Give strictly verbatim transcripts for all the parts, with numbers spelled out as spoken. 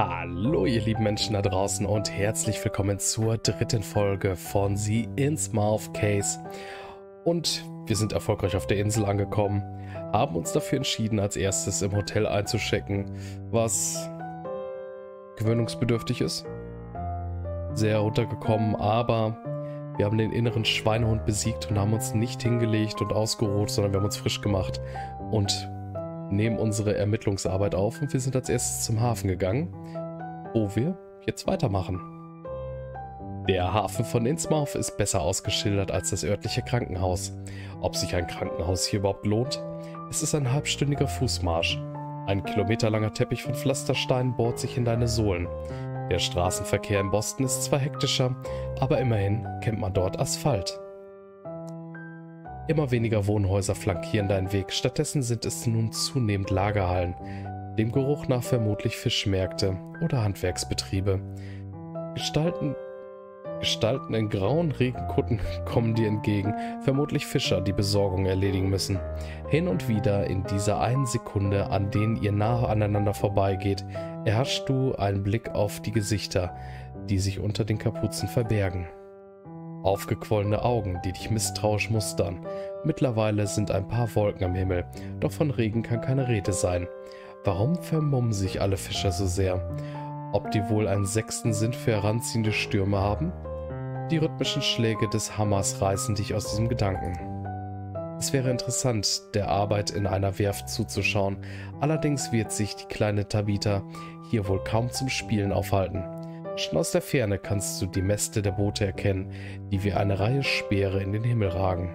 Hallo ihr lieben Menschen da draußen und herzlich willkommen zur dritten Folge von The Innsmouth Case. Und wir sind erfolgreich auf der Insel angekommen, haben uns dafür entschieden, als erstes im Hotel einzuchecken, was gewöhnungsbedürftig ist. Sehr runtergekommen, aber wir haben den inneren Schweinehund besiegt und haben uns nicht hingelegt und ausgeruht, sondern wir haben uns frisch gemacht und nehmen unsere Ermittlungsarbeit auf und wir sind als erstes zum Hafen gegangen, wo wir jetzt weitermachen. Der Hafen von Innsmouth ist besser ausgeschildert als das örtliche Krankenhaus. Ob sich ein Krankenhaus hier überhaupt lohnt? Es ist ein halbstündiger Fußmarsch. Ein kilometerlanger Teppich von Pflastersteinen bohrt sich in deine Sohlen. Der Straßenverkehr in Boston ist zwar hektischer, aber immerhin kennt man dort Asphalt. Immer weniger Wohnhäuser flankieren deinen Weg, stattdessen sind es nun zunehmend Lagerhallen, dem Geruch nach vermutlich Fischmärkte oder Handwerksbetriebe. Gestalten, Gestalten in grauen Regenkutten kommen dir entgegen, vermutlich Fischer, die Besorgung erledigen müssen. Hin und wieder in dieser einen Sekunde, an denen ihr nahe aneinander vorbeigeht, erhaschst du einen Blick auf die Gesichter, die sich unter den Kapuzen verbergen. Aufgequollene Augen, die dich misstrauisch mustern. Mittlerweile sind ein paar Wolken am Himmel, doch von Regen kann keine Rede sein. Warum vermummen sich alle Fischer so sehr? Ob die wohl einen sechsten Sinn für heranziehende Stürme haben? Die rhythmischen Schläge des Hammers reißen dich aus diesem Gedanken. Es wäre interessant, der Arbeit in einer Werft zuzuschauen, allerdings wird sich die kleine Tabitha hier wohl kaum zum Spielen aufhalten. Schon aus der Ferne kannst du die Mäste der Boote erkennen, die wie eine Reihe Speere in den Himmel ragen.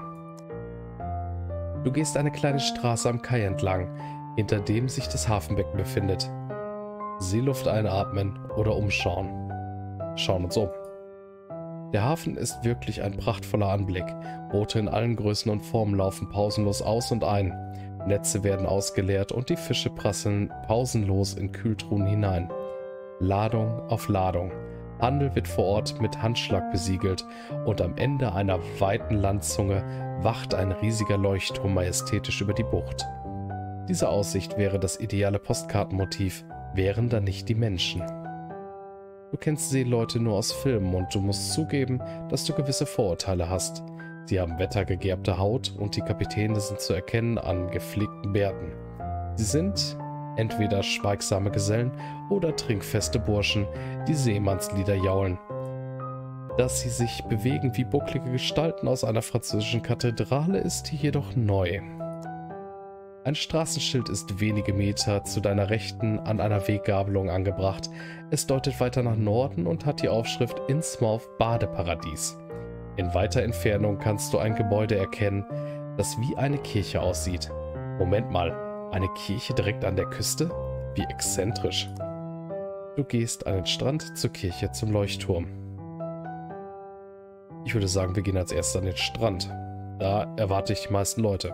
Du gehst eine kleine Straße am Kai entlang, hinter dem sich das Hafenbecken befindet. Seeluft einatmen oder umschauen. Schauen uns um. Der Hafen ist wirklich ein prachtvoller Anblick. Boote in allen Größen und Formen laufen pausenlos aus und ein. Netze werden ausgeleert und die Fische prasseln pausenlos in Kühltruhen hinein. Ladung auf Ladung. Handel wird vor Ort mit Handschlag besiegelt und am Ende einer weiten Landzunge wacht ein riesiger Leuchtturm majestätisch über die Bucht. Diese Aussicht wäre das ideale Postkartenmotiv, wären da nicht die Menschen. Du kennst Seeleute nur aus Filmen und du musst zugeben, dass du gewisse Vorurteile hast. Sie haben wettergegerbte Haut und die Kapitäne sind zu erkennen an gepflegten Bärten. Sie sind entweder schweigsame Gesellen oder trinkfeste Burschen, die Seemannslieder jaulen. Dass sie sich bewegen wie bucklige Gestalten aus einer französischen Kathedrale ist hier jedoch neu. Ein Straßenschild ist wenige Meter zu deiner Rechten an einer Weggabelung angebracht. Es deutet weiter nach Norden und hat die Aufschrift Innsmouth Badeparadies. In weiter Entfernung kannst du ein Gebäude erkennen, das wie eine Kirche aussieht. Moment mal. Eine Kirche direkt an der Küste? Wie exzentrisch. Du gehst an den Strand, zur Kirche, zum Leuchtturm. Ich würde sagen, wir gehen als erstes an den Strand. Da erwarte ich die meisten Leute.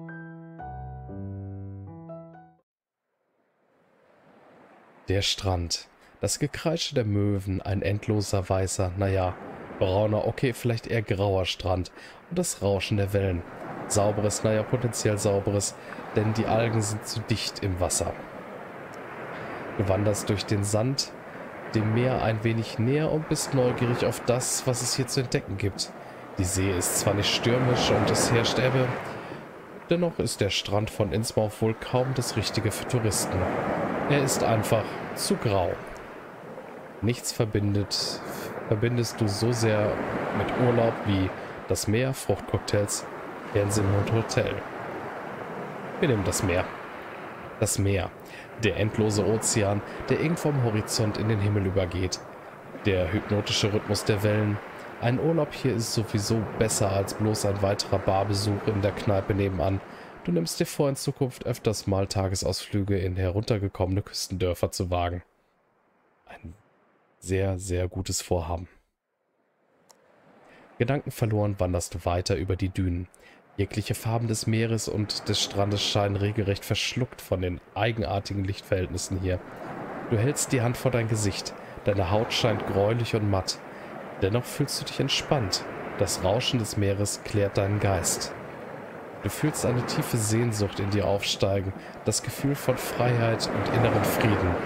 Der Strand. Das Gekreische der Möwen, ein endloser weißer, naja, brauner, okay, vielleicht eher grauer Strand und das Rauschen der Wellen. Sauberes, naja, potenziell sauberes, denn die Algen sind zu dicht im Wasser. Du wanderst durch den Sand, dem Meer ein wenig näher und bist neugierig auf das, was es hier zu entdecken gibt. Die See ist zwar nicht stürmisch und es herrscht Ebbe, dennoch ist der Strand von Innsmouth wohl kaum das Richtige für Touristen. Er ist einfach zu grau. Nichts verbindet, verbindest du so sehr mit Urlaub wie das Meer, Fruchtcocktails, Fernsehen und Hotel. Wir nehmen das Meer. Das Meer. Der endlose Ozean, der irgendwo am Horizont in den Himmel übergeht. Der hypnotische Rhythmus der Wellen. Ein Urlaub hier ist sowieso besser als bloß ein weiterer Barbesuch in der Kneipe nebenan. Du nimmst dir vor, in Zukunft öfters mal Tagesausflüge in heruntergekommene Küstendörfer zu wagen. Ein sehr, sehr gutes Vorhaben. Gedankenverloren wanderst du weiter über die Dünen. Jegliche Farben des Meeres und des Strandes scheinen regelrecht verschluckt von den eigenartigen Lichtverhältnissen hier. Du hältst die Hand vor dein Gesicht. Deine Haut scheint gräulich und matt. Dennoch fühlst du dich entspannt. Das Rauschen des Meeres klärt deinen Geist. Du fühlst eine tiefe Sehnsucht in dir aufsteigen, das Gefühl von Freiheit und inneren Frieden.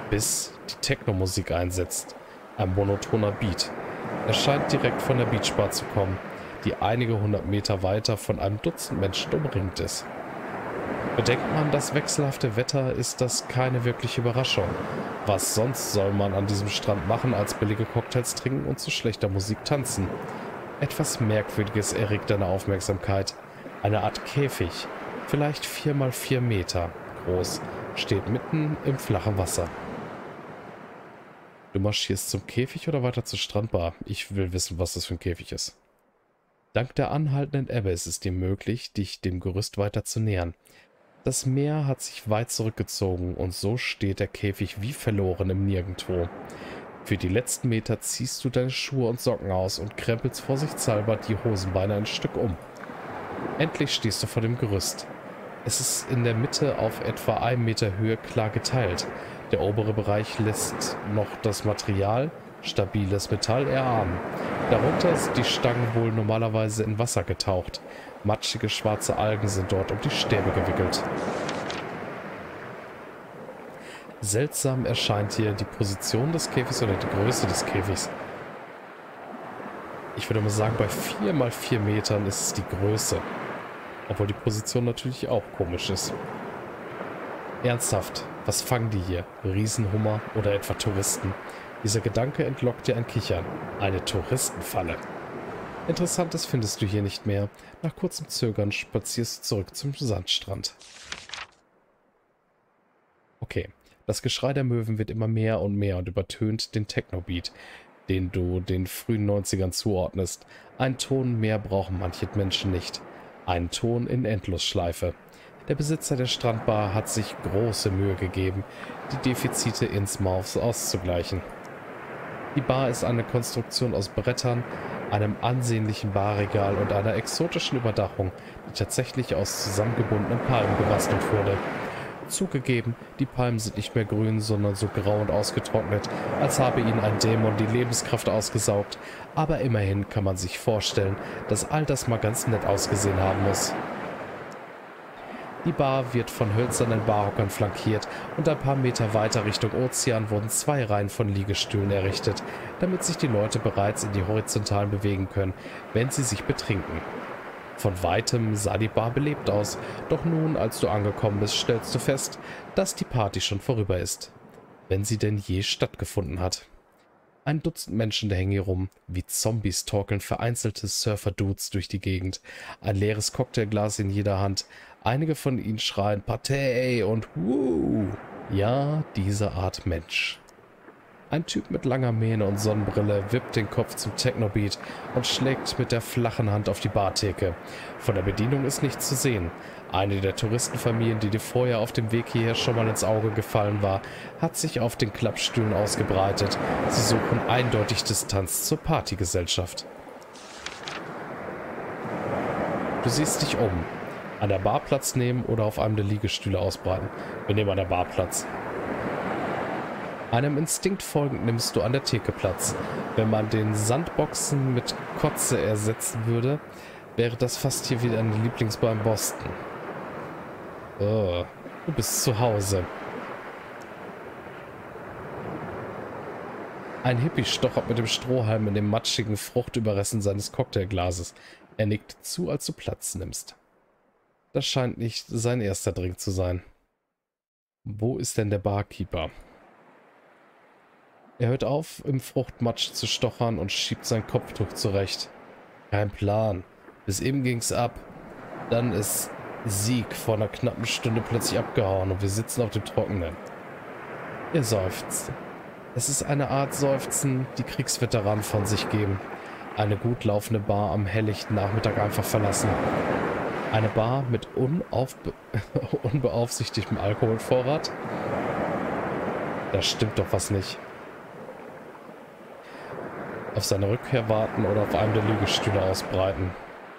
bis die Techno-Musik einsetzt. Ein monotoner Beat. Er scheint direkt von der Beachbar zu kommen, die einige hundert Meter weiter von einem Dutzend Menschen umringt ist. Bedenkt man das wechselhafte Wetter, ist das keine wirkliche Überraschung. Was sonst soll man an diesem Strand machen, als billige Cocktails trinken und zu schlechter Musik tanzen? Etwas Merkwürdiges erregt deine Aufmerksamkeit. Eine Art Käfig, vielleicht vier mal vier Meter groß, steht mitten im flachen Wasser. Du marschierst zum Käfig oder weiter zur Strandbar? Ich will wissen, was das für ein Käfig ist. Dank der anhaltenden Ebbe ist es dir möglich, dich dem Gerüst weiter zu nähern. Das Meer hat sich weit zurückgezogen und so steht der Käfig wie verloren im Nirgendwo. Für die letzten Meter ziehst du deine Schuhe und Socken aus und krempelst vorsichtshalber die Hosenbeine ein Stück um. Endlich stehst du vor dem Gerüst. Es ist in der Mitte auf etwa einem Meter Höhe klar geteilt. Der obere Bereich lässt noch das Material, stabiles Metall, erahnen. Darunter sind die Stangen wohl normalerweise in Wasser getaucht. Matschige schwarze Algen sind dort um die Stäbe gewickelt. Seltsam erscheint hier die Position des Käfigs oder die Größe des Käfigs. Ich würde mal sagen, bei vier mal vier Metern ist es die Größe. Obwohl die Position natürlich auch komisch ist. Ernsthaft, was fangen die hier? Riesenhummer oder etwa Touristen? Dieser Gedanke entlockt dir ein Kichern. Eine Touristenfalle. Interessantes findest du hier nicht mehr. Nach kurzem Zögern spazierst du zurück zum Sandstrand. Okay, das Geschrei der Möwen wird immer mehr und mehr und übertönt den Techno-Beat, den du den frühen neunzigern zuordnest. Ein Ton mehr brauchen manche Menschen nicht. Ein Ton in Endlosschleife. Der Besitzer der Strandbar hat sich große Mühe gegeben, die Defizite Innsmouths auszugleichen. Die Bar ist eine Konstruktion aus Brettern, einem ansehnlichen Barregal und einer exotischen Überdachung, die tatsächlich aus zusammengebundenen Palmen gebastelt wurde. Zugegeben, die Palmen sind nicht mehr grün, sondern so grau und ausgetrocknet, als habe ihnen ein Dämon die Lebenskraft ausgesaugt, aber immerhin kann man sich vorstellen, dass all das mal ganz nett ausgesehen haben muss. Die Bar wird von hölzernen Barhockern flankiert und ein paar Meter weiter Richtung Ozean wurden zwei Reihen von Liegestühlen errichtet, damit sich die Leute bereits in die Horizontalen bewegen können, wenn sie sich betrinken. Von weitem sah die Bar belebt aus, doch nun, als du angekommen bist, stellst du fest, dass die Party schon vorüber ist. Wenn sie denn je stattgefunden hat. Ein Dutzend Menschen hängen hier rum, wie Zombies torkeln vereinzelte Surfer-Dudes durch die Gegend. Ein leeres Cocktailglas in jeder Hand. Einige von ihnen schreien Partey und Wuh. Ja, diese Art Mensch. Ein Typ mit langer Mähne und Sonnenbrille wippt den Kopf zum Techno-Beat und schlägt mit der flachen Hand auf die Bartheke. Von der Bedienung ist nichts zu sehen. Eine der Touristenfamilien, die dir vorher auf dem Weg hierher schon mal ins Auge gefallen war, hat sich auf den Klappstühlen ausgebreitet. Sie suchen eindeutig Distanz zur Partygesellschaft. Du siehst dich um. An der Bar Platz nehmen oder auf einem der Liegestühle ausbreiten. Wir nehmen an der Bar Platz. Einem Instinkt folgend nimmst du an der Theke Platz. Wenn man den Sandboxen mit Kotze ersetzen würde, wäre das fast hier wieder eine Lieblingsbar in Boston. Oh, du bist zu Hause. Ein Hippie stochert mit dem Strohhalm in den matschigen Fruchtüberresten seines Cocktailglases. Er nickt zu, als du Platz nimmst. Das scheint nicht sein erster Drink zu sein. Wo ist denn der Barkeeper? Er hört auf, im Fruchtmatsch zu stochern und schiebt sein Kopftuch zurecht. Kein Plan. Bis eben ging's ab. Dann ist Sieg vor einer knappen Stunde plötzlich abgehauen und wir sitzen auf dem Trockenen. Er seufzt. Es ist eine Art Seufzen, die Kriegsveteranen von sich geben. Eine gut laufende Bar am helllichten Nachmittag einfach verlassen. Eine Bar mit unaufbe unbeaufsichtigtem Alkoholvorrat? Da stimmt doch was nicht. Auf seine Rückkehr warten oder auf einem der Liegestühle ausbreiten.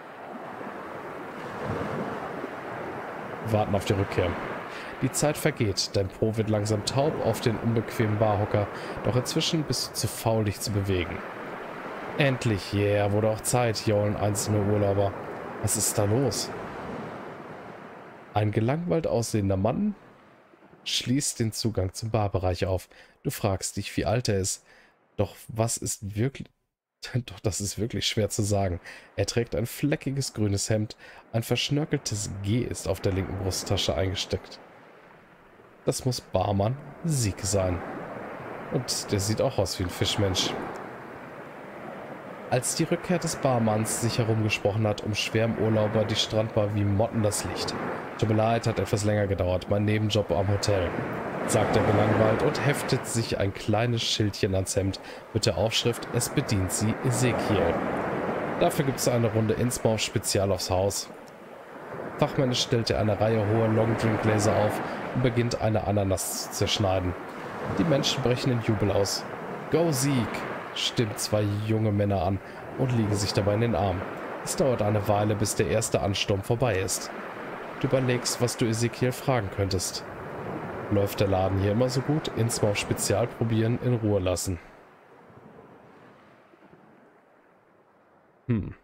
Warten auf die Rückkehr. Die Zeit vergeht, dein Po wird langsam taub auf den unbequemen Barhocker, doch inzwischen bist du zu faul, dich zu bewegen. Endlich, yeah, wurde auch Zeit, jaulen einzelne Urlauber. Was ist da los? Ein gelangweilt aussehender Mann schließt den Zugang zum Barbereich auf. Du fragst dich, wie alt er ist. Doch was ist wirklich... Doch das ist wirklich schwer zu sagen. Er trägt ein fleckiges grünes Hemd. Ein verschnörkeltes G ist auf der linken Brusttasche eingesteckt. Das muss Barmann Sieg sein. Und der sieht auch aus wie ein Fischmensch. Als die Rückkehr des Barmanns sich herumgesprochen hat, umschwärmen Urlauber die Strandbar wie Motten das Licht. Tut mir leid, hat etwas länger gedauert. Mein Nebenjob am Hotel, sagt er gelangweilt und heftet sich ein kleines Schildchen ans Hemd mit der Aufschrift: Es bedient sie Ezekiel. Dafür gibt es eine Runde Innsmouth Spezial aufs Haus. Fachmännisch stellt er eine Reihe hoher Longdrink-Gläser auf und beginnt eine Ananas zu zerschneiden. Die Menschen brechen in Jubel aus. Go Sieg! Stimmt zwei junge Männer an und liegen sich dabei in den Arm. Es dauert eine Weile, bis der erste Ansturm vorbei ist. Du überlegst, was du Ezekiel fragen könntest. Läuft der Laden hier immer so gut? Innsmouth Spezial probieren, in Ruhe lassen. Hm.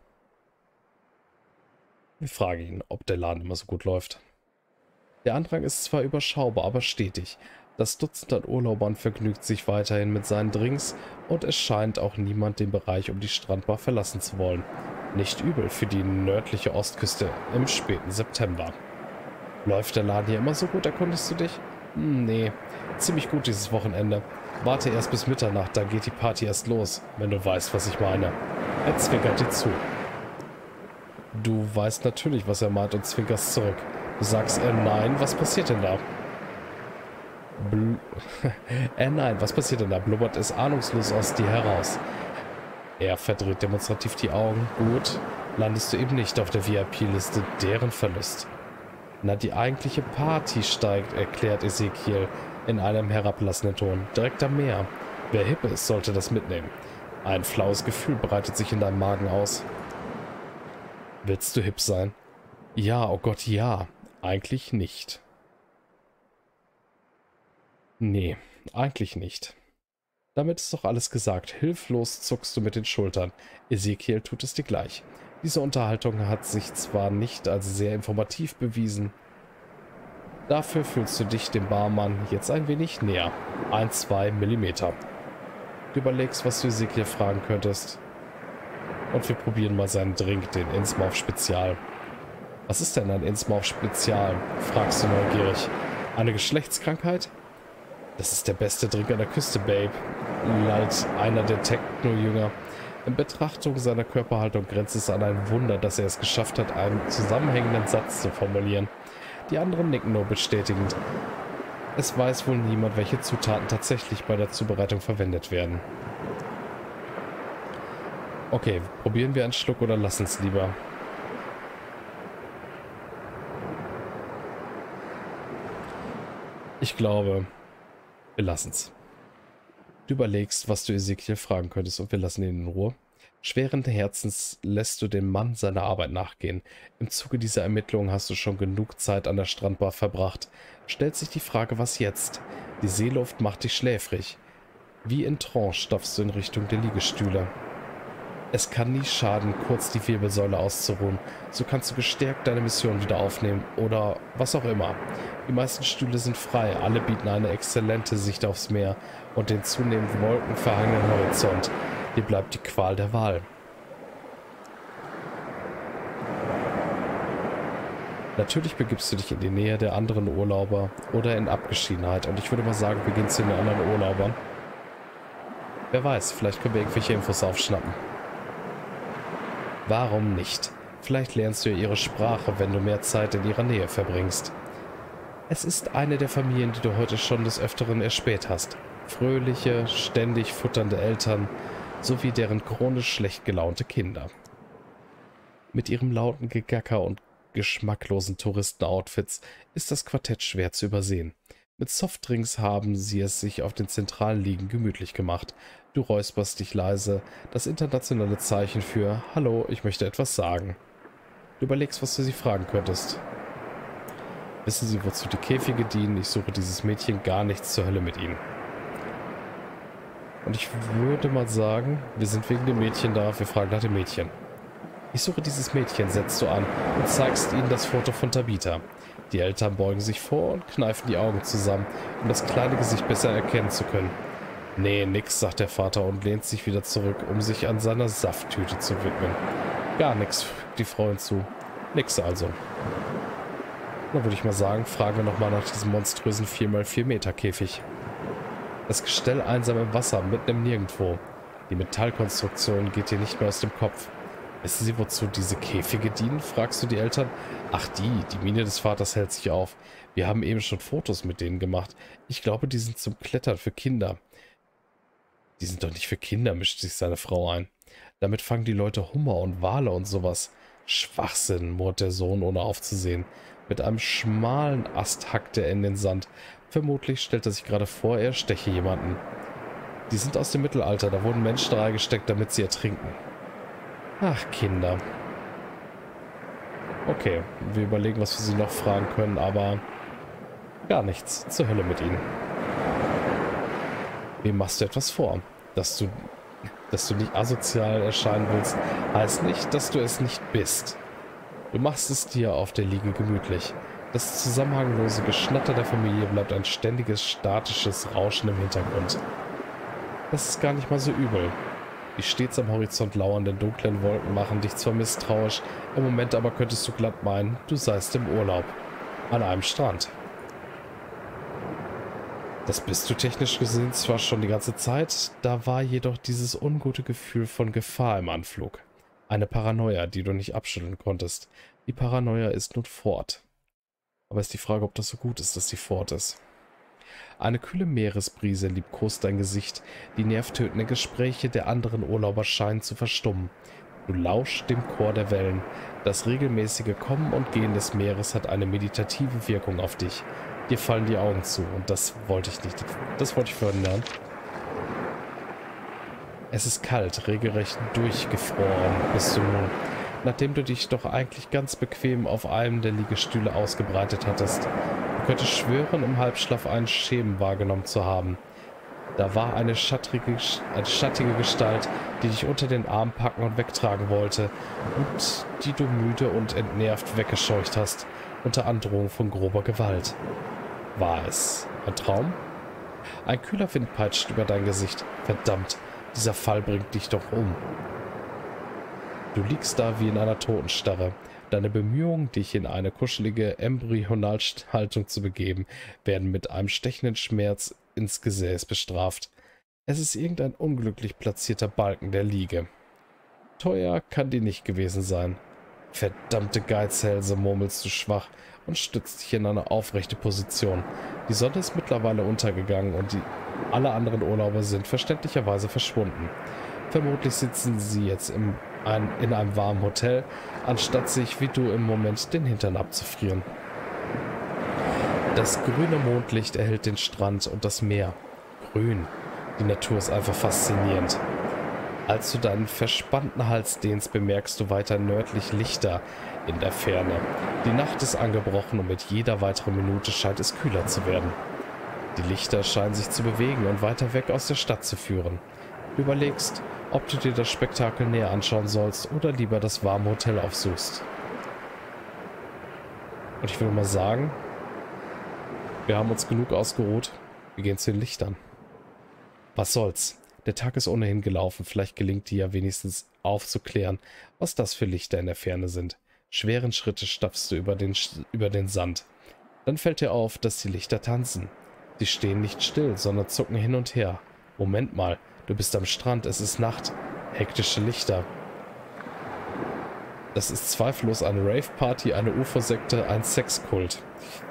Ich frage ihn, ob der Laden immer so gut läuft. Der Andrang ist zwar überschaubar, aber stetig. Das Dutzend an Urlaubern vergnügt sich weiterhin mit seinen Drinks und es scheint auch niemand den Bereich um die Strandbar verlassen zu wollen. Nicht übel für die nördliche Ostküste im späten September. Läuft der Laden hier immer so gut, erkundest du dich? Hm, nee, ziemlich gut dieses Wochenende. Warte erst bis Mitternacht, dann geht die Party erst los, wenn du weißt, was ich meine. Er zwinkert dir zu. Du weißt natürlich, was er meint und zwinkerst zurück. Du sagst, äh, nein, was passiert denn da? Bl äh, nein, was passiert denn da? Blubbert es ahnungslos aus dir heraus. Er verdreht demonstrativ die Augen. Gut, landest du eben nicht auf der V I P-Liste, deren Verlust. Na, die eigentliche Party steigt, erklärt Ezekiel in einem herablassenden Ton. Direkt am Meer. Wer hip ist, sollte das mitnehmen. Ein flaues Gefühl breitet sich in deinem Magen aus. Willst du hip sein? Ja, oh Gott, ja. Eigentlich nicht. Nee, eigentlich nicht. Damit ist doch alles gesagt. Hilflos zuckst du mit den Schultern. Ezekiel tut es dir gleich. Diese Unterhaltung hat sich zwar nicht als sehr informativ bewiesen, dafür fühlst du dich dem Barmann jetzt ein wenig näher. Ein, zwei Millimeter. Du überlegst, was du Ezekiel fragen könntest. Und wir probieren mal seinen Drink, den Innsmouth Spezial. Was ist denn ein Innsmouth Spezial? Fragst du neugierig. Eine Geschlechtskrankheit? Das ist der beste Drink an der Küste, Babe, lallt einer der Techno-Jünger. In Betrachtung seiner Körperhaltung grenzt es an ein Wunder, dass er es geschafft hat, einen zusammenhängenden Satz zu formulieren. Die anderen nicken nur bestätigend. Es weiß wohl niemand, welche Zutaten tatsächlich bei der Zubereitung verwendet werden. Okay, probieren wir einen Schluck oder lassen es lieber. Ich glaube, wir lassen's. Du überlegst, was du Ezekiel fragen könntest und wir lassen ihn in Ruhe. Schweren Herzens lässt du dem Mann seiner Arbeit nachgehen. Im Zuge dieser Ermittlungen hast du schon genug Zeit an der Strandbar verbracht. Stellt sich die Frage, was jetzt? Die Seeluft macht dich schläfrig. Wie in Trance stapfst du in Richtung der Liegestühle. Es kann nie schaden, kurz die Wirbelsäule auszuruhen. So kannst du gestärkt deine Mission wieder aufnehmen oder was auch immer. Die meisten Stühle sind frei, alle bieten eine exzellente Sicht aufs Meer und den zunehmend wolkenverhangenen Horizont. Dir bleibt die Qual der Wahl. Natürlich begibst du dich in die Nähe der anderen Urlauber oder in Abgeschiedenheit und ich würde mal sagen, beginn zu den anderen Urlaubern. Wer weiß, vielleicht können wir irgendwelche Infos aufschnappen. Warum nicht? Vielleicht lernst du ja ihre Sprache, wenn du mehr Zeit in ihrer Nähe verbringst. Es ist eine der Familien, die du heute schon des Öfteren erspäht hast. Fröhliche, ständig futternde Eltern sowie deren chronisch schlecht gelaunte Kinder. Mit ihrem lauten Gegacker und geschmacklosen Touristenoutfits ist das Quartett schwer zu übersehen. Mit Softdrinks haben sie es sich auf den zentralen Liegen gemütlich gemacht. Du räusperst dich leise, das internationale Zeichen für »Hallo, ich möchte etwas sagen«. Du überlegst, was du sie fragen könntest. Wissen Sie, wozu die Käfige dienen? Ich suche dieses Mädchen, gar nichts zur Hölle mit ihnen. Und ich würde mal sagen, wir sind wegen dem Mädchen da, wir fragen nach dem Mädchen. Ich suche dieses Mädchen, setzt du an und zeigst ihnen das Foto von Tabitha. Die Eltern beugen sich vor und kneifen die Augen zusammen, um das kleine Gesicht besser erkennen zu können. Nee, nix, sagt der Vater und lehnt sich wieder zurück, um sich an seiner Safttüte zu widmen. Gar nix, fügt die Frau hinzu. Nix also. Dann würde ich mal sagen, fragen wir nochmal nach diesem monströsen vier mal vier Meter Käfig. Das Gestell einsam im Wasser, mitten im Nirgendwo. Die Metallkonstruktion geht dir nicht mehr aus dem Kopf. Wissen Sie, wozu diese Käfige dienen? Fragst du die Eltern. Ach die, die Miene des Vaters hält sich auf. Wir haben eben schon Fotos mit denen gemacht. Ich glaube, die sind zum Klettern für Kinder. Die sind doch nicht für Kinder, mischt sich seine Frau ein. Damit fangen die Leute Hummer und Wale und sowas. Schwachsinn, murrt der Sohn, ohne aufzusehen. Mit einem schmalen Ast hackt er in den Sand. Vermutlich stellt er sich gerade vor, er steche jemanden. Die sind aus dem Mittelalter, da wurden Menschen reingesteckt, damit sie ertrinken. Ach, Kinder. Okay, wir überlegen, was wir sie noch fragen können, aber gar nichts. Zur Hölle mit ihnen. Wem machst du etwas vor? Dass du, dass du nicht asozial erscheinen willst, heißt nicht, dass du es nicht bist. Du machst es dir auf der Liege gemütlich. Das zusammenhanglose Geschnatter der Familie bleibt ein ständiges, statisches Rauschen im Hintergrund. Das ist gar nicht mal so übel. Die stets am Horizont lauernden dunklen Wolken machen dich zwar misstrauisch, im Moment aber könntest du glatt meinen, du seist im Urlaub. An einem Strand. Das bist du technisch gesehen zwar schon die ganze Zeit, da war jedoch dieses ungute Gefühl von Gefahr im Anflug. Eine Paranoia, die du nicht abschütteln konntest. Die Paranoia ist nun fort. Aber ist die Frage, ob das so gut ist, dass sie fort ist. Eine kühle Meeresbrise liebkost dein Gesicht. Die nervtötenden Gespräche der anderen Urlauber scheinen zu verstummen. Du lauschst dem Chor der Wellen. Das regelmäßige Kommen und Gehen des Meeres hat eine meditative Wirkung auf dich. Dir fallen die Augen zu und das wollte ich nicht. Das wollte ich verhindern. Es ist kalt, regelrecht durchgefroren bist du nun, nachdem du dich doch eigentlich ganz bequem auf einem der Liegestühle ausgebreitet hattest. Du könntest schwören, im Halbschlaf einen Schemen wahrgenommen zu haben. Da war eine schattige, eine schattige Gestalt, die dich unter den Arm packen und wegtragen wollte und die du müde und entnervt weggescheucht hast, unter Androhung von grober Gewalt. War es ein Traum? Ein kühler Wind peitscht über dein Gesicht. Verdammt, dieser Fall bringt dich doch um. Du liegst da wie in einer Totenstarre. Deine Bemühungen, dich in eine kuschelige Embryonalhaltung zu begeben, werden mit einem stechenden Schmerz ins Gesäß bestraft. Es ist irgendein unglücklich platzierter Balken der Liege. Teuer kann die nicht gewesen sein. Verdammte Geizhälse, murmelst du schwach und stützt dich in eine aufrechte Position. Die Sonne ist mittlerweile untergegangen und die, alle anderen Urlauber sind verständlicherweise verschwunden. Vermutlich sitzen sie jetzt im, ein, in einem warmen Hotel, anstatt sich wie du im Moment den Hintern abzufrieren. Das grüne Mondlicht erhellt den Strand und das Meer. Grün. Die Natur ist einfach faszinierend. Als du deinen verspannten Hals dehnst, bemerkst du weiter nördlich Lichter in der Ferne. Die Nacht ist angebrochen und mit jeder weiteren Minute scheint es kühler zu werden. Die Lichter scheinen sich zu bewegen und weiter weg aus der Stadt zu führen. Du überlegst, ob du dir das Spektakel näher anschauen sollst oder lieber das warme Hotel aufsuchst. Und ich will mal sagen, wir haben uns genug ausgeruht. Wir gehen zu den Lichtern. Was soll's? Der Tag ist ohnehin gelaufen. Vielleicht gelingt dir ja wenigstens aufzuklären, was das für Lichter in der Ferne sind. Schweren Schrittes stapfst du über den, über den Sand. Dann fällt dir auf, dass die Lichter tanzen. Sie stehen nicht still, sondern zucken hin und her. Moment mal, du bist am Strand, es ist Nacht. Hektische Lichter. Das ist zweifellos eine Rave-Party, eine U F O-Sekte, ein Sexkult.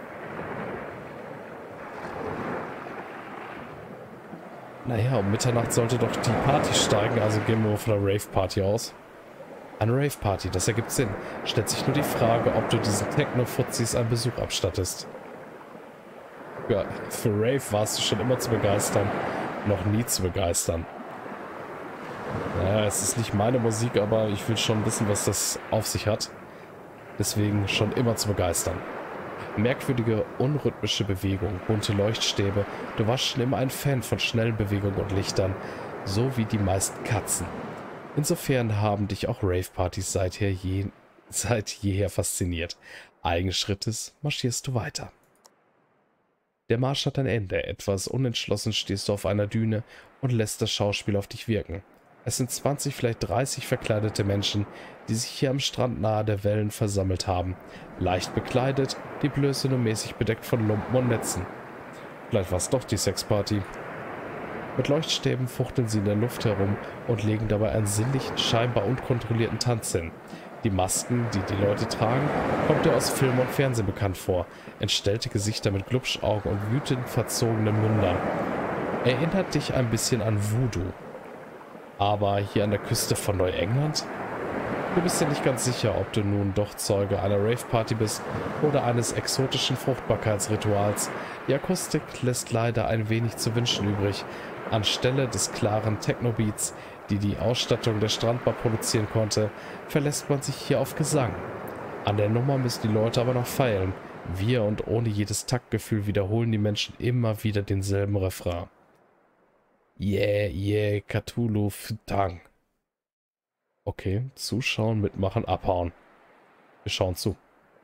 Naja, um Mitternacht sollte doch die Party steigen, also gehen wir von der Rave-Party aus. Eine Rave-Party, das ergibt Sinn. Stellt sich nur die Frage, ob du diesen Techno-Fuzis einen Besuch abstattest. Ja, für Rave warst du schon immer zu begeistern. Noch nie zu begeistern. Naja, es ist nicht meine Musik, aber ich will schon wissen, was das auf sich hat. Deswegen schon immer zu begeistern. Merkwürdige, unrhythmische Bewegung, bunte Leuchtstäbe. Du warst schon immer ein Fan von schnellen Bewegungen und Lichtern, so wie die meisten Katzen. Insofern haben dich auch Rave-Partys seither je, seit jeher fasziniert. Eigenschrittes marschierst du weiter. Der Marsch hat ein Ende. Etwas unentschlossen stehst du auf einer Düne und lässt das Schauspiel auf dich wirken. Es sind zwanzig, vielleicht dreißig verkleidete Menschen, die sich hier am Strand nahe der Wellen versammelt haben. Leicht bekleidet, die Blöße nur mäßig bedeckt von Lumpen und Netzen. Vielleicht war es doch die Sexparty. Mit Leuchtstäben fuchteln sie in der Luft herum und legen dabei einen sinnlichen, scheinbar unkontrollierten Tanz hin. Die Masken, die die Leute tragen, kommt dir aus Film und Fernsehen bekannt vor. Entstellte Gesichter mit Glubschaugen und wütend verzogenen Mündern. Erinnert dich ein bisschen an Voodoo. Aber hier an der Küste von Neuengland? Du bist ja nicht ganz sicher, ob du nun doch Zeuge einer Rave-Party bist oder eines exotischen Fruchtbarkeitsrituals. Die Akustik lässt leider ein wenig zu wünschen übrig. Anstelle des klaren Techno-Beats, die die Ausstattung der Strandbar produzieren konnte, verlässt man sich hier auf Gesang. An der Nummer müssen die Leute aber noch feilen. Wir und ohne jedes Taktgefühl wiederholen die Menschen immer wieder denselben Refrain. Yeah, yeah, Cthulhu, Ftang. Okay, zuschauen, mitmachen, abhauen. Wir schauen zu.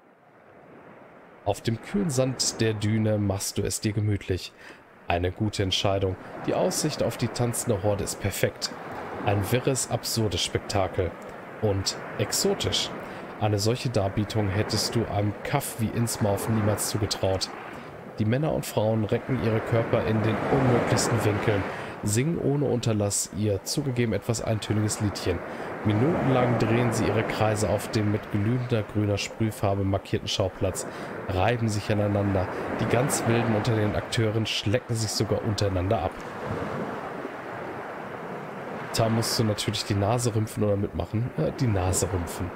Auf dem kühlen Sand der Düne machst du es dir gemütlich. Eine gute Entscheidung. Die Aussicht auf die tanzende Horde ist perfekt. Ein wirres, absurdes Spektakel. Und exotisch. Eine solche Darbietung hättest du einem Kaff wie Innsmouth niemals zugetraut. Die Männer und Frauen recken ihre Körper in den unmöglichsten Winkeln, singen ohne Unterlass ihr zugegeben etwas eintöniges Liedchen. Minutenlang drehen sie ihre Kreise auf dem mit glühender grüner Sprühfarbe markierten Schauplatz, reiben sich aneinander. Die ganz Wilden unter den Akteuren schlecken sich sogar untereinander ab. Da musst du natürlich die Nase rümpfen oder mitmachen. Äh, die Nase rümpfen.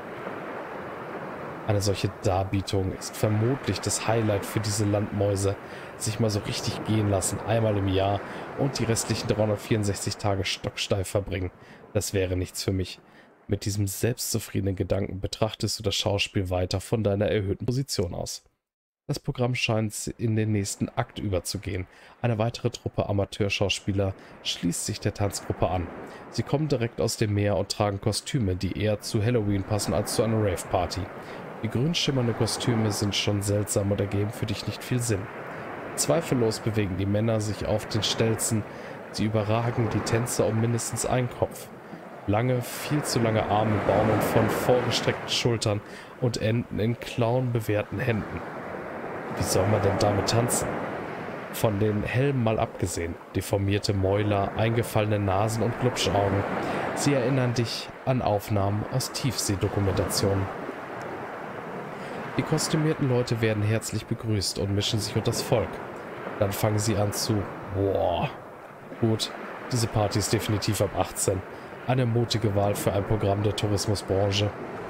Eine solche Darbietung ist vermutlich das Highlight für diese Landmäuse. Sich mal so richtig gehen lassen, einmal im Jahr und die restlichen dreihundertvierundsechzig Tage stocksteif verbringen. Das wäre nichts für mich. Mit diesem selbstzufriedenen Gedanken betrachtest du das Schauspiel weiter von deiner erhöhten Position aus. Das Programm scheint in den nächsten Akt überzugehen. Eine weitere Truppe Amateurschauspieler schließt sich der Tanzgruppe an. Sie kommen direkt aus dem Meer und tragen Kostüme, die eher zu Halloween passen als zu einer Rave-Party. Die grün schimmernde Kostüme sind schon seltsam und ergeben für dich nicht viel Sinn. Zweifellos bewegen die Männer sich auf den Stelzen. Sie überragen die Tänzer um mindestens einen Kopf. Lange, viel zu lange Arme baumeln von vorgestreckten Schultern und enden in clownbewehrten Händen. Wie soll man denn damit tanzen? Von den Helmen mal abgesehen, deformierte Mäuler, eingefallene Nasen und Glubschaugen. Sie erinnern dich an Aufnahmen aus Tiefseedokumentationen. Die kostümierten Leute werden herzlich begrüßt und mischen sich unter das Volk. Dann fangen sie an zu... Boah. Gut, diese Party ist definitiv ab achtzehn. Eine mutige Wahl für ein Programm der Tourismusbranche.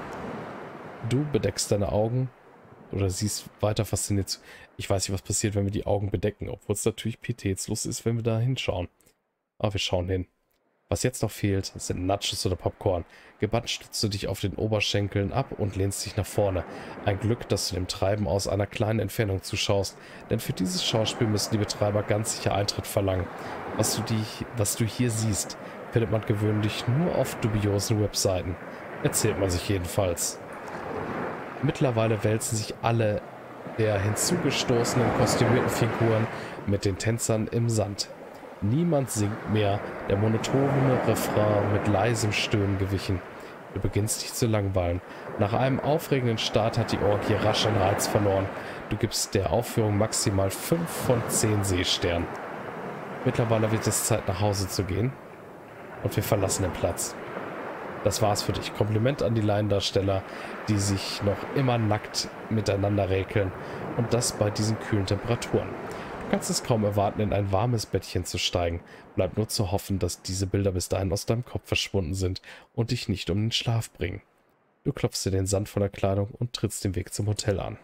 Du bedeckst deine Augen oder siehst weiter fasziniert zu. Ich weiß nicht, was passiert, wenn wir die Augen bedecken, obwohl es natürlich pietätslos ist, wenn wir da hinschauen. Aber wir schauen hin. Was jetzt noch fehlt, sind Nachos oder Popcorn. Gebannt stützt du dich auf den Oberschenkeln ab und lehnst dich nach vorne. Ein Glück, dass du dem Treiben aus einer kleinen Entfernung zuschaust, denn für dieses Schauspiel müssen die Betreiber ganz sicher Eintritt verlangen. Was du, die, was du hier siehst, findet man gewöhnlich nur auf dubiosen Webseiten. Erzählt man sich jedenfalls. Mittlerweile wälzen sich alle der hinzugestoßenen kostümierten Figuren mit den Tänzern im Sand. Niemand singt mehr, der monotone Refrain mit leisem Stöhnen gewichen. Du beginnst dich zu langweilen. Nach einem aufregenden Start hat die Orgie rasch an Reiz verloren. Du gibst der Aufführung maximal fünf von zehn Seesternen. Mittlerweile wird es Zeit, nach Hause zu gehen. Und wir verlassen den Platz. Das war's für dich. Kompliment an die Laiendarsteller, die sich noch immer nackt miteinander räkeln. Und das bei diesen kühlen Temperaturen. Du kannst es kaum erwarten, in ein warmes Bettchen zu steigen. Bleibt nur zu hoffen, dass diese Bilder bis dahin aus deinem Kopf verschwunden sind und dich nicht um den Schlaf bringen. Du klopfst dir den Sand von der Kleidung und trittst den Weg zum Hotel an.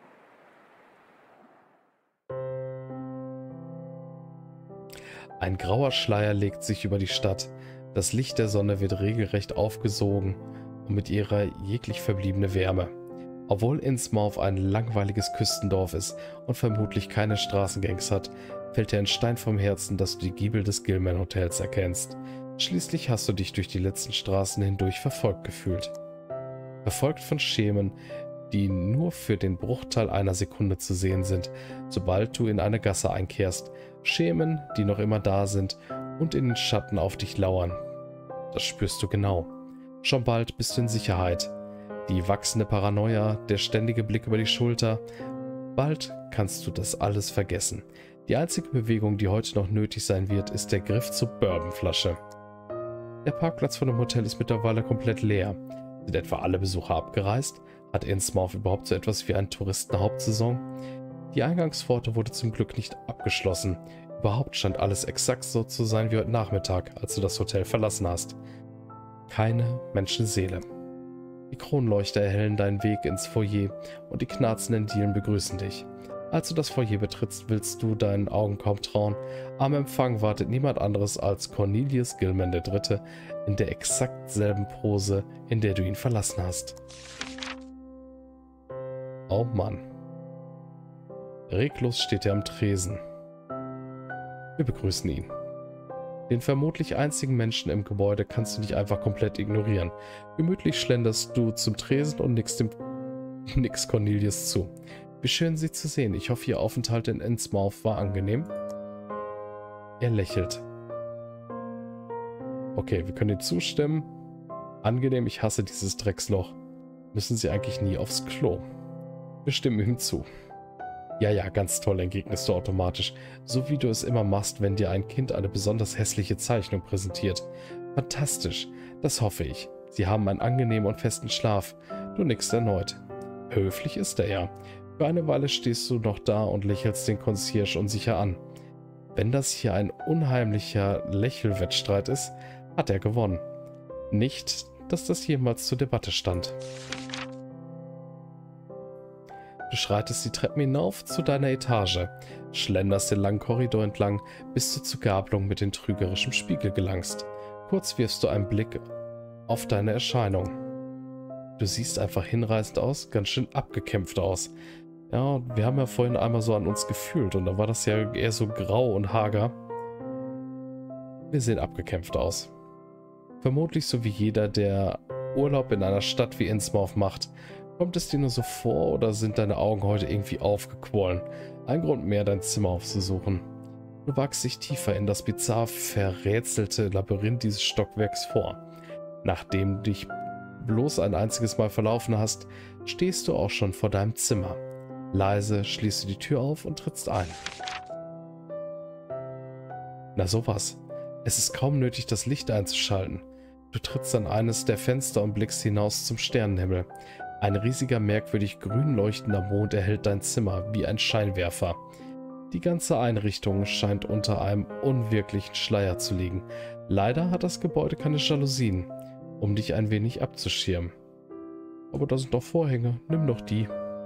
Ein grauer Schleier legt sich über die Stadt. Das Licht der Sonne wird regelrecht aufgesogen und mit ihrer jeglich verbliebene Wärme. Obwohl Innsmouth ein langweiliges Küstendorf ist und vermutlich keine Straßengangs hat, fällt dir ein Stein vom Herzen, dass du die Giebel des Gilman Hotels erkennst. Schließlich hast du dich durch die letzten Straßen hindurch verfolgt gefühlt. Verfolgt von Schemen, die nur für den Bruchteil einer Sekunde zu sehen sind, sobald du in eine Gasse einkehrst. Schemen, die noch immer da sind und in den Schatten auf dich lauern. Das spürst du genau. Schon bald bist du in Sicherheit. Die wachsende Paranoia, der ständige Blick über die Schulter. Bald kannst du das alles vergessen. Die einzige Bewegung, die heute noch nötig sein wird, ist der Griff zur Bourbonflasche. Der Parkplatz von dem Hotel ist mittlerweile komplett leer. Sind etwa alle Besucher abgereist? Hat Innsmouth überhaupt so etwas wie eine Touristenhauptsaison? Die Eingangspforte wurde zum Glück nicht abgeschlossen. Überhaupt scheint alles exakt so zu sein wie heute Nachmittag, als du das Hotel verlassen hast. Keine Menschenseele. Die Kronleuchter erhellen deinen Weg ins Foyer und die knarzenden Dielen begrüßen dich. Als du das Foyer betrittst, willst du deinen Augen kaum trauen. Am Empfang wartet niemand anderes als Cornelius Gilman der Dritte in der exakt selben Pose, in der du ihn verlassen hast. Oh Mann. Reglos steht er am Tresen. Wir begrüßen ihn. Den vermutlich einzigen Menschen im Gebäude kannst du nicht einfach komplett ignorieren. Gemütlich schlenderst du zum Tresen und nickst dem nix Cornelius zu. Wie schön, Sie zu sehen. Ich hoffe, Ihr Aufenthalt in Innsmouth war angenehm. Er lächelt. Okay, wir können ihm zustimmen. Angenehm, ich hasse dieses Drecksloch. Müssen Sie eigentlich nie aufs Klo? Wir stimmen ihm zu. Ja, ja, ganz toll, entgegnest du automatisch. So wie du es immer machst, wenn dir ein Kind eine besonders hässliche Zeichnung präsentiert. Fantastisch, das hoffe ich. Sie haben einen angenehmen und festen Schlaf. Du nickst erneut. Höflich ist er ja. Für eine Weile stehst du noch da und lächelst den Concierge unsicher an. Wenn das hier ein unheimlicher Lächelwettstreit ist, hat er gewonnen. Nicht, dass das jemals zur Debatte stand. Du schreitest die Treppen hinauf zu deiner Etage, schlenderst den langen Korridor entlang, bis du zur Gabelung mit dem trügerischen Spiegel gelangst. Kurz wirfst du einen Blick auf deine Erscheinung. Du siehst einfach hinreißend aus, ganz schön abgekämpft aus. Ja, wir haben ja vorhin einmal so an uns gefühlt und da war das ja eher so grau und hager. Wir sehen abgekämpft aus. Vermutlich so wie jeder, der Urlaub in einer Stadt wie Innsmouth macht. Kommt es dir nur so vor oder sind deine Augen heute irgendwie aufgequollen? Ein Grund mehr, dein Zimmer aufzusuchen. Du wagst dich tiefer in das bizarr verrätselte Labyrinth dieses Stockwerks vor. Nachdem du dich bloß ein einziges Mal verlaufen hast, stehst du auch schon vor deinem Zimmer. Leise schließt du die Tür auf und trittst ein. Na sowas. Es ist kaum nötig, das Licht einzuschalten. Du trittst an eines der Fenster und blickst hinaus zum Sternenhimmel. Ein riesiger, merkwürdig grün leuchtender Mond erhellt dein Zimmer wie ein Scheinwerfer. Die ganze Einrichtung scheint unter einem unwirklichen Schleier zu liegen. Leider hat das Gebäude keine Jalousien, um dich ein wenig abzuschirmen. Aber da sind doch Vorhänge, nimm doch die.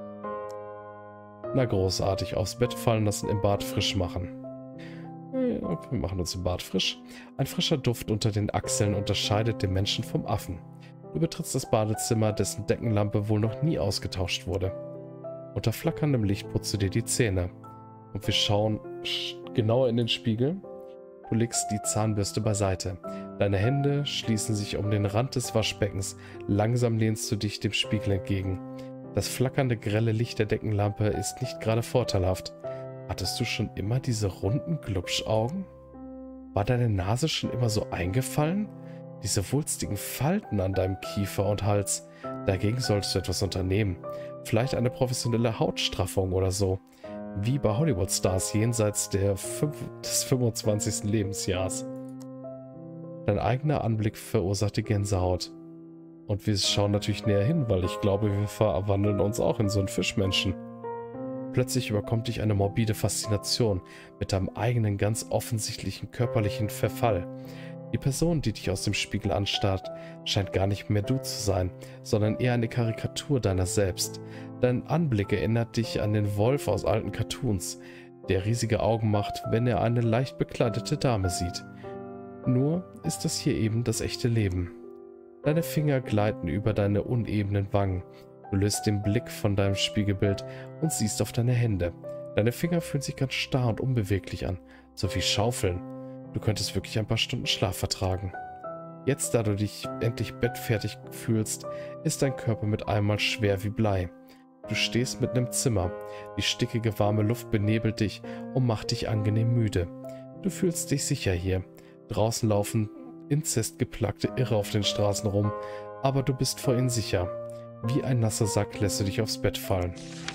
Na großartig, aufs Bett fallen lassen, im Bad frisch machen. Ja, wir machen uns im Bad frisch. Ein frischer Duft unter den Achseln unterscheidet den Menschen vom Affen. Du betrittst das Badezimmer, dessen Deckenlampe wohl noch nie ausgetauscht wurde. Unter flackerndem Licht putzt du dir die Zähne. Und wir schauen genauer in den Spiegel. Du legst die Zahnbürste beiseite. Deine Hände schließen sich um den Rand des Waschbeckens. Langsam lehnst du dich dem Spiegel entgegen. Das flackernde, grelle Licht der Deckenlampe ist nicht gerade vorteilhaft. Hattest du schon immer diese runden Glubschaugen? War deine Nase schon immer so eingefallen? Diese wulstigen Falten an deinem Kiefer und Hals. Dagegen solltest du etwas unternehmen. Vielleicht eine professionelle Hautstraffung oder so. Wie bei Hollywood-Stars jenseits der fünf des fünfundzwanzigsten Lebensjahres. Dein eigener Anblick verursacht die Gänsehaut. Und wir schauen natürlich näher hin, weil ich glaube, wir verwandeln uns auch in so einen Fischmenschen. Plötzlich überkommt dich eine morbide Faszination mit deinem eigenen ganz offensichtlichen körperlichen Verfall. Die Person, die dich aus dem Spiegel anstarrt, scheint gar nicht mehr du zu sein, sondern eher eine Karikatur deiner selbst. Dein Anblick erinnert dich an den Wolf aus alten Cartoons, der riesige Augen macht, wenn er eine leicht bekleidete Dame sieht. Nur ist das hier eben das echte Leben. Deine Finger gleiten über deine unebenen Wangen. Du löst den Blick von deinem Spiegelbild und siehst auf deine Hände. Deine Finger fühlen sich ganz starr und unbeweglich an, so wie Schaufeln. Du könntest wirklich ein paar Stunden Schlaf vertragen. Jetzt, da du dich endlich bettfertig fühlst, ist dein Körper mit einmal schwer wie Blei. Du stehst mitten im Zimmer. Die stickige, warme Luft benebelt dich und macht dich angenehm müde. Du fühlst dich sicher hier. Draußen laufen inzestgeplagte Irre auf den Straßen rum, aber du bist vor ihnen sicher. Wie ein nasser Sack lässt du dich aufs Bett fallen.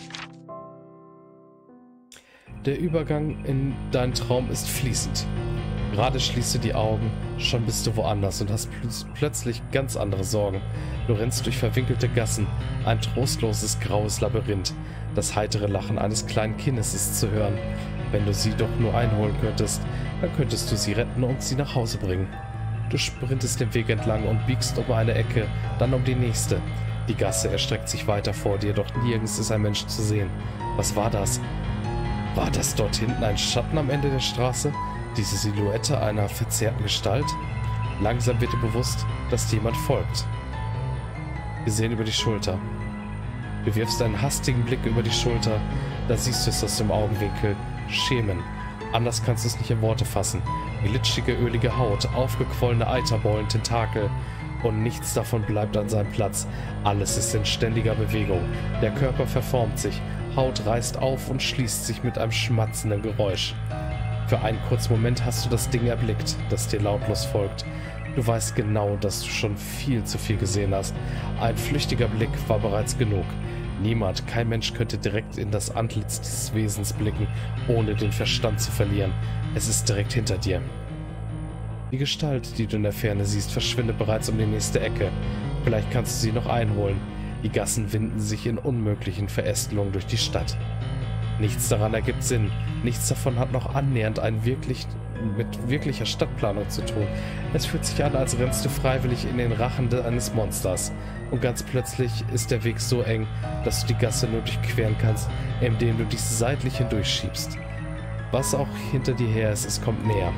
Der Übergang in deinen Traum ist fließend. Gerade schließt du die Augen, schon bist du woanders und hast pl plötzlich ganz andere Sorgen. Du rennst durch verwinkelte Gassen, ein trostloses graues Labyrinth. Das heitere Lachen eines kleinen Kindes ist zu hören. Wenn du sie doch nur einholen könntest, dann könntest du sie retten und sie nach Hause bringen. Du sprintest den Weg entlang und biegst um eine Ecke, dann um die nächste. Die Gasse erstreckt sich weiter vor dir, doch nirgends ist ein Mensch zu sehen. Was war das? War das dort hinten ein Schatten am Ende der Straße? Diese Silhouette einer verzerrten Gestalt? Langsam wird dir bewusst, dass dir jemand folgt. Wir sehen über die Schulter. Du wirfst einen hastigen Blick über die Schulter, da siehst du es aus dem Augenwinkel. Schemen. Anders kannst du es nicht in Worte fassen. Glitschige, ölige Haut, aufgequollene Eiterbollen, Tentakel. Und nichts davon bleibt an seinem Platz. Alles ist in ständiger Bewegung. Der Körper verformt sich. Haut reißt auf und schließt sich mit einem schmatzenden Geräusch. Für einen kurzen Moment hast du das Ding erblickt, das dir lautlos folgt. Du weißt genau, dass du schon viel zu viel gesehen hast. Ein flüchtiger Blick war bereits genug. Niemand, kein Mensch könnte direkt in das Antlitz dieses Wesens blicken, ohne den Verstand zu verlieren. Es ist direkt hinter dir. Die Gestalt, die du in der Ferne siehst, verschwindet bereits um die nächste Ecke. Vielleicht kannst du sie noch einholen. Die Gassen winden sich in unmöglichen Verästelungen durch die Stadt. Nichts daran ergibt Sinn. Nichts davon hat noch annähernd ein wirklich, mit wirklicher Stadtplanung zu tun. Es fühlt sich an, als rennst du freiwillig in den Rachen eines Monsters. Und ganz plötzlich ist der Weg so eng, dass du die Gasse nur durchqueren kannst, indem du dich seitlich hindurchschiebst. Was auch hinter dir her ist, es kommt näher.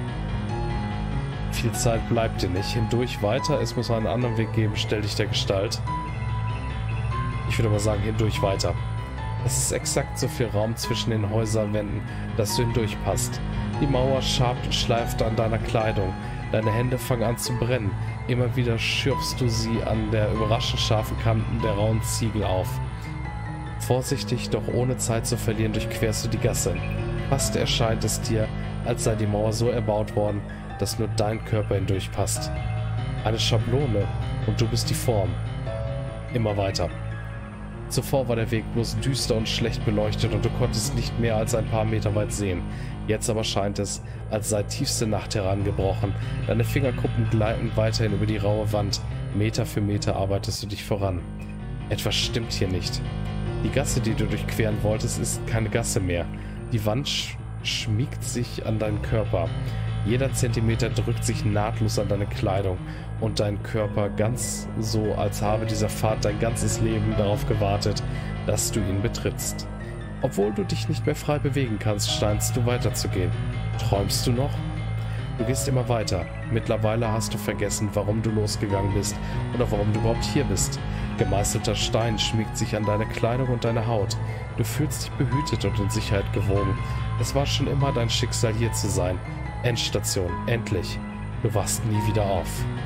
Viel Zeit bleibt dir nicht. Hindurch weiter, es muss einen anderen Weg geben, stell dich der Gestalt. Ich würde mal sagen, hindurch weiter. Es ist exakt so viel Raum zwischen den Häuserwänden, dass du hindurchpasst. Die Mauer schabt und schleift an deiner Kleidung. Deine Hände fangen an zu brennen. Immer wieder schürfst du sie an der überraschend scharfen Kanten der rauen Ziegel auf. Vorsichtig, doch ohne Zeit zu verlieren, durchquerst du die Gasse. Fast erscheint es dir, als sei die Mauer so erbaut worden, dass nur dein Körper hindurchpasst. Eine Schablone und du bist die Form. Immer weiter. Zuvor war der Weg bloß düster und schlecht beleuchtet und du konntest nicht mehr als ein paar Meter weit sehen. Jetzt aber scheint es, als sei tiefste Nacht herangebrochen. Deine Fingerkuppen gleiten weiterhin über die raue Wand. Meter für Meter arbeitest du dich voran. Etwas stimmt hier nicht. Die Gasse, die du durchqueren wolltest, ist keine Gasse mehr. Die Wand sch schmiegt sich an deinen Körper. Jeder Zentimeter drückt sich nahtlos an deine Kleidung und dein Körper ganz so, als habe dieser Pfad dein ganzes Leben darauf gewartet, dass du ihn betrittst. Obwohl du dich nicht mehr frei bewegen kannst, scheinst du weiterzugehen. Träumst du noch? Du gehst immer weiter. Mittlerweile hast du vergessen, warum du losgegangen bist oder warum du überhaupt hier bist. Gemeißelter Stein schmiegt sich an deine Kleidung und deine Haut. Du fühlst dich behütet und in Sicherheit gewogen. Es war schon immer dein Schicksal, hier zu sein. Endstation, endlich. Du wachst nie wieder auf.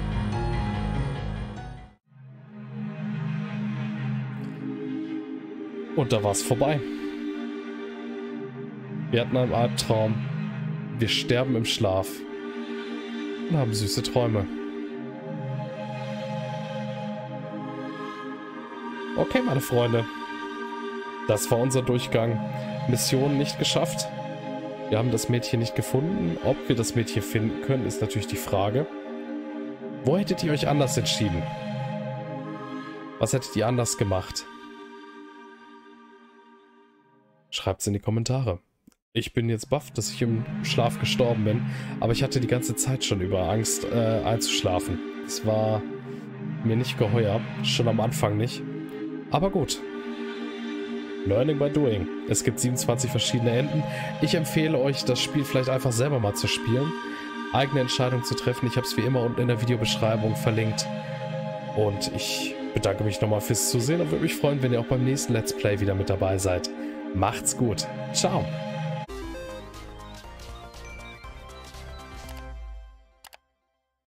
Und da war es vorbei. Wir hatten einen Albtraum. Wir sterben im Schlaf. Und haben süße Träume. Okay, meine Freunde. Das war unser Durchgang. Mission nicht geschafft. Wir haben das Mädchen nicht gefunden. Ob wir das Mädchen finden können, ist natürlich die Frage. Wo hättet ihr euch anders entschieden? Was hättet ihr anders gemacht? Schreibt es in die Kommentare. Ich bin jetzt baff, dass ich im Schlaf gestorben bin, aber ich hatte die ganze Zeit schon über Angst äh, einzuschlafen. Das war mir nicht geheuer, schon am Anfang nicht. Aber gut. Learning by doing. Es gibt siebenundzwanzig verschiedene Enden. Ich empfehle euch, das Spiel vielleicht einfach selber mal zu spielen. Eigene Entscheidung zu treffen. Ich habe es wie immer unten in der Videobeschreibung verlinkt. Und ich bedanke mich nochmal fürs Zusehen und würde mich freuen, wenn ihr auch beim nächsten Let's Play wieder mit dabei seid. Macht's gut. Ciao.